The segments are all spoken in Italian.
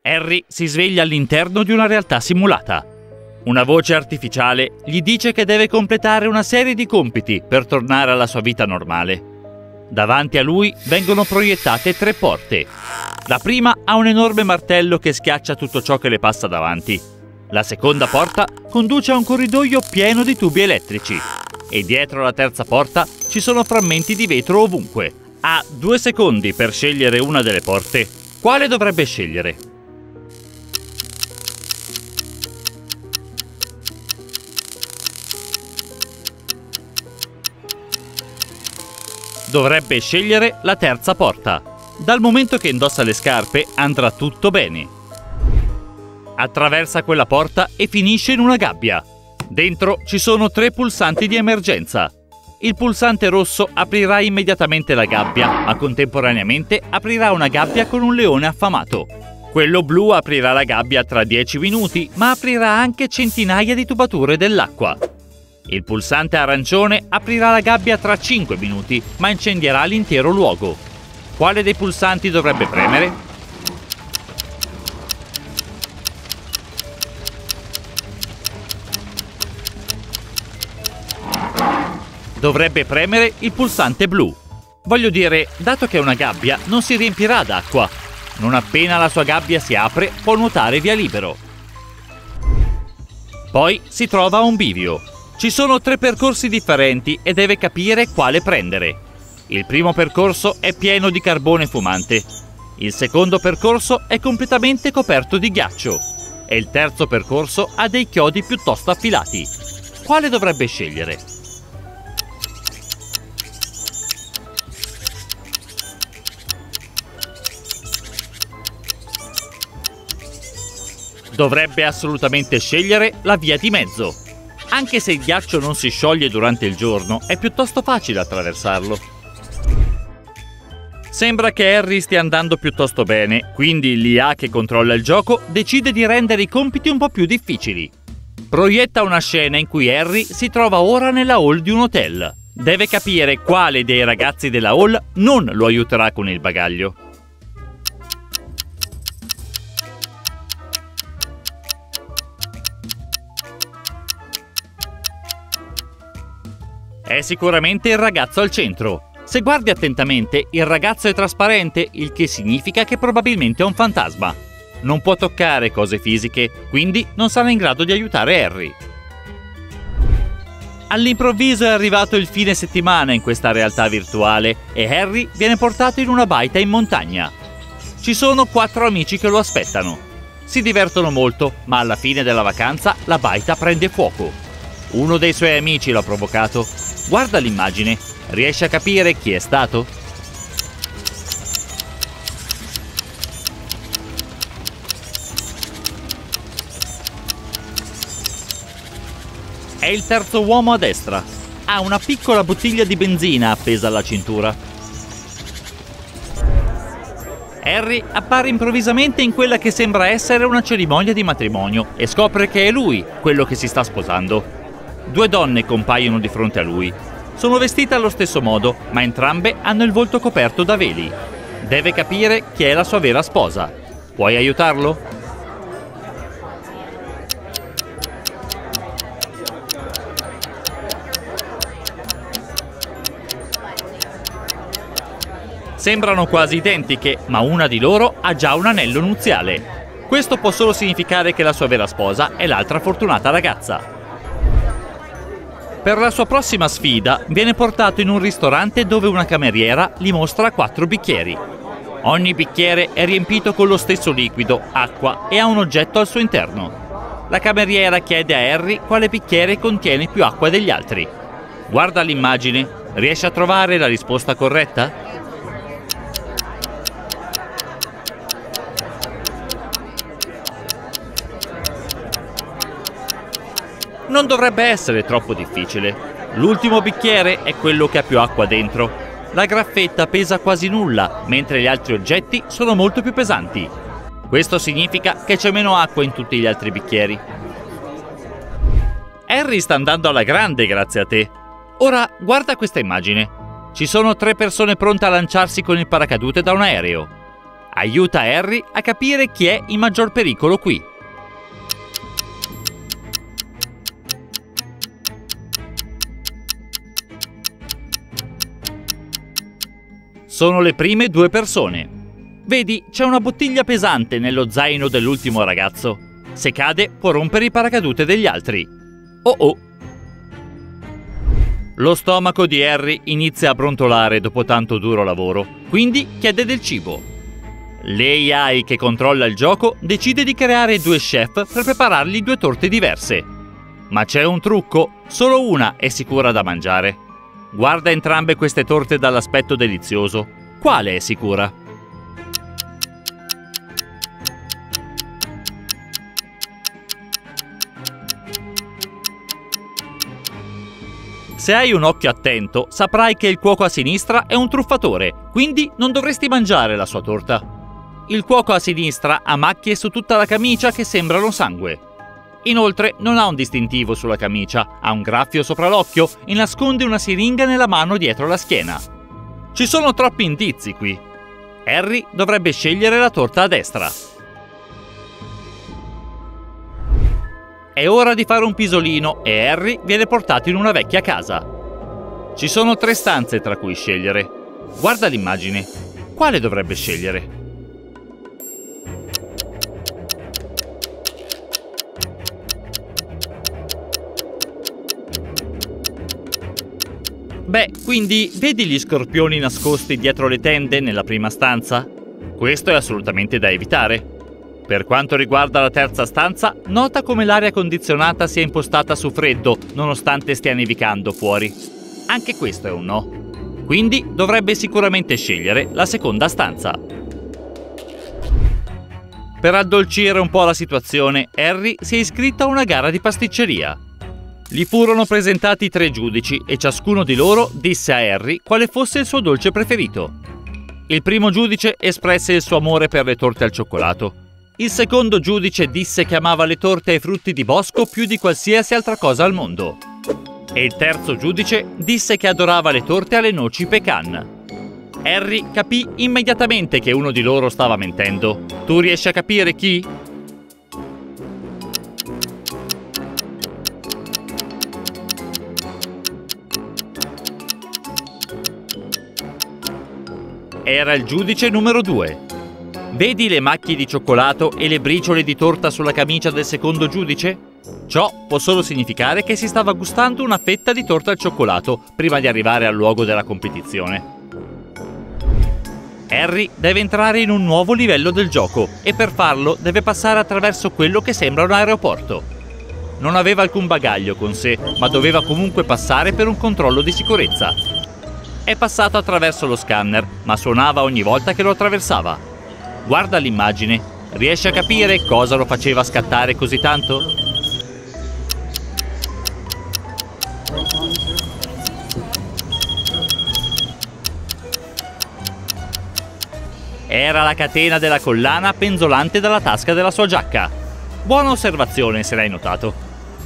Harry si sveglia all'interno di una realtà simulata. Una voce artificiale gli dice che deve completare una serie di compiti per tornare alla sua vita normale. Davanti a lui vengono proiettate 3 porte. La prima ha un enorme martello che schiaccia tutto ciò che le passa davanti. La seconda porta conduce a un corridoio pieno di tubi elettrici. E dietro la terza porta ci sono frammenti di vetro ovunque. Ha 2 secondi per scegliere una delle porte. Quale dovrebbe scegliere? Dovrebbe scegliere la terza porta. Dal momento che indossa le scarpe andrà tutto bene. Attraversa quella porta e finisce in una gabbia. Dentro ci sono 3 pulsanti di emergenza. Il pulsante rosso aprirà immediatamente la gabbia, ma contemporaneamente aprirà una gabbia con un leone affamato. Quello blu aprirà la gabbia tra 10 minuti, ma aprirà anche centinaia di tubature dell'acqua. Il pulsante arancione aprirà la gabbia tra 5 minuti, ma incendierà l'intero luogo. Quale dei pulsanti dovrebbe premere? Dovrebbe premere il pulsante blu. Voglio dire, dato che è una gabbia, non si riempirà d'acqua. Non appena la sua gabbia si apre, può nuotare via libero. Poi si trova a un bivio. Ci sono 3 percorsi differenti e deve capire quale prendere. Il primo percorso è pieno di carbone fumante. Il secondo percorso è completamente coperto di ghiaccio. E il terzo percorso ha dei chiodi piuttosto affilati. Quale dovrebbe scegliere? Dovrebbe assolutamente scegliere la via di mezzo. Anche se il ghiaccio non si scioglie durante il giorno, è piuttosto facile attraversarlo. Sembra che Harry stia andando piuttosto bene, quindi l'IA che controlla il gioco decide di rendere i compiti un po' più difficili. Proietta una scena in cui Harry si trova ora nella hall di un hotel. Deve capire quale dei ragazzi della hall non lo aiuterà con il bagaglio. È sicuramente il ragazzo al centro. Se guardi attentamente, il ragazzo è trasparente, il che significa che probabilmente è un fantasma. Non può toccare cose fisiche, quindi non sarà in grado di aiutare Harry. All'improvviso è arrivato il fine settimana in questa realtà virtuale e Harry viene portato in una baita in montagna. Ci sono 4 amici che lo aspettano. Si divertono molto, ma alla fine della vacanza la baita prende fuoco. Uno dei suoi amici l'ha provocato. Guarda l'immagine, riesci a capire chi è stato? È il terzo uomo a destra. Ha una piccola bottiglia di benzina appesa alla cintura. Harry appare improvvisamente in quella che sembra essere una cerimonia di matrimonio e scopre che è lui quello che si sta sposando. 2 donne compaiono di fronte a lui. Sono vestite allo stesso modo, ma entrambe hanno il volto coperto da veli. Deve capire chi è la sua vera sposa. Puoi aiutarlo? Sembrano quasi identiche, ma una di loro ha già un anello nuziale. Questo può solo significare che la sua vera sposa è l'altra fortunata ragazza. Per la sua prossima sfida viene portato in un ristorante dove una cameriera gli mostra 4 bicchieri. Ogni bicchiere è riempito con lo stesso liquido, acqua e ha un oggetto al suo interno. La cameriera chiede a Harry quale bicchiere contiene più acqua degli altri. Guarda l'immagine, riesci a trovare la risposta corretta? Non dovrebbe essere troppo difficile. L'ultimo bicchiere è quello che ha più acqua dentro. La graffetta pesa quasi nulla, mentre gli altri oggetti sono molto più pesanti. Questo significa che c'è meno acqua in tutti gli altri bicchieri. Harry sta andando alla grande grazie a te. Ora guarda questa immagine. Ci sono 3 persone pronte a lanciarsi con il paracadute da un aereo. Aiuta Harry a capire chi è in maggior pericolo qui. Sono le prime due persone. Vedi, c'è una bottiglia pesante nello zaino dell'ultimo ragazzo. Se cade, può rompere i paracadute degli altri. Oh oh! Lo stomaco di Harry inizia a brontolare dopo tanto duro lavoro, quindi chiede del cibo. L'AI che controlla il gioco decide di creare due chef per preparargli due torte diverse. Ma c'è un trucco, solo una è sicura da mangiare. Guarda entrambe queste torte dall'aspetto delizioso. Quale è sicura? Se hai un occhio attento, saprai che il cuoco a sinistra è un truffatore, quindi non dovresti mangiare la sua torta. Il cuoco a sinistra ha macchie su tutta la camicia che sembrano sangue. Inoltre non ha un distintivo sulla camicia, ha un graffio sopra l'occhio e nasconde una siringa nella mano dietro la schiena. Ci sono troppi indizi qui. Harry dovrebbe scegliere la torta a destra. È ora di fare un pisolino e Harry viene portato in una vecchia casa. Ci sono 3 stanze tra cui scegliere. Guarda l'immagine. Quale dovrebbe scegliere? Beh, quindi vedi gli scorpioni nascosti dietro le tende nella prima stanza? Questo è assolutamente da evitare. Per quanto riguarda la terza stanza, nota come l'aria condizionata sia impostata su freddo, nonostante stia nevicando fuori. Anche questo è un no. Quindi dovrebbe sicuramente scegliere la seconda stanza. Per addolcire un po' la situazione, Harry si è iscritto a una gara di pasticceria. Gli furono presentati 3 giudici e ciascuno di loro disse a Harry quale fosse il suo dolce preferito. Il primo giudice espresse il suo amore per le torte al cioccolato. Il secondo giudice disse che amava le torte ai frutti di bosco più di qualsiasi altra cosa al mondo. E il terzo giudice disse che adorava le torte alle noci pecan. Harry capì immediatamente che uno di loro stava mentendo. Tu riesci a capire chi? Era il giudice numero 2. Vedi le macchie di cioccolato e le briciole di torta sulla camicia del secondo giudice? Ciò può solo significare che si stava gustando una fetta di torta al cioccolato prima di arrivare al luogo della competizione. Harry deve entrare in un nuovo livello del gioco e per farlo deve passare attraverso quello che sembra un aeroporto. Non aveva alcun bagaglio con sé, ma doveva comunque passare per un controllo di sicurezza. È passato attraverso lo scanner, ma suonava ogni volta che lo attraversava. Guarda l'immagine. Riesci a capire cosa lo faceva scattare così tanto? Era la catena della collana penzolante dalla tasca della sua giacca. Buona osservazione se l'hai notato.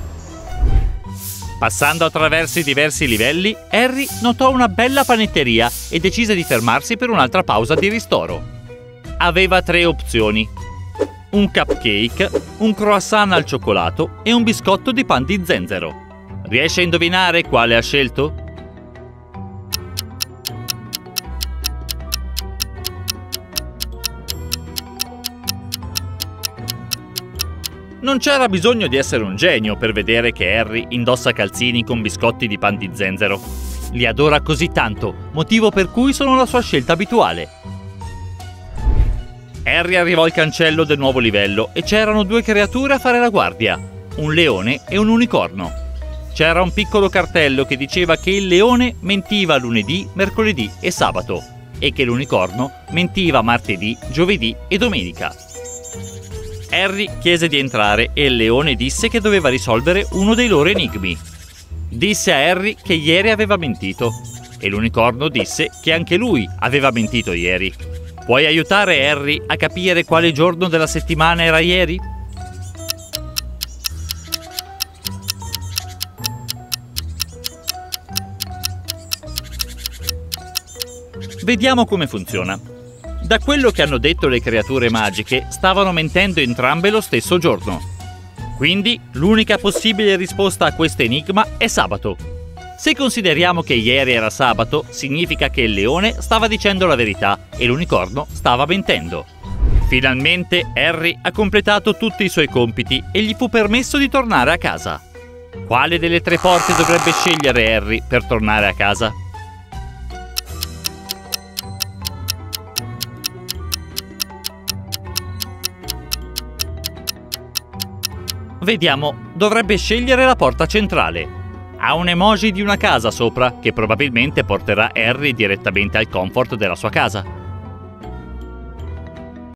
Passando attraverso i diversi livelli, Harry notò una bella panetteria e decise di fermarsi per un'altra pausa di ristoro. Aveva 3 opzioni: un cupcake, un croissant al cioccolato e un biscotto di pan di zenzero. Riesci a indovinare quale ha scelto? Non c'era bisogno di essere un genio per vedere che Harry indossa calzini con biscotti di pan di zenzero. Li adora così tanto, motivo per cui sono la sua scelta abituale. Harry arrivò al cancello del nuovo livello e c'erano 2 creature a fare la guardia, un leone e un unicorno. C'era un piccolo cartello che diceva che il leone mentiva lunedì, mercoledì e sabato e che l'unicorno mentiva martedì, giovedì e domenica. Harry chiese di entrare e il leone disse che doveva risolvere uno dei loro enigmi. Disse a Harry che ieri aveva mentito e l'unicorno disse che anche lui aveva mentito ieri. Puoi aiutare Harry a capire quale giorno della settimana era ieri? Vediamo come funziona. Da quello che hanno detto le creature magiche, stavano mentendo entrambe lo stesso giorno. Quindi, l'unica possibile risposta a questo enigma è sabato. Se consideriamo che ieri era sabato, significa che il leone stava dicendo la verità e l'unicorno stava mentendo. Finalmente Harry ha completato tutti i suoi compiti e gli fu permesso di tornare a casa. Quale delle 3 porte dovrebbe scegliere Harry per tornare a casa? Vediamo, dovrebbe scegliere la porta centrale. Ha un emoji di una casa sopra, che probabilmente porterà Harry direttamente al comfort della sua casa.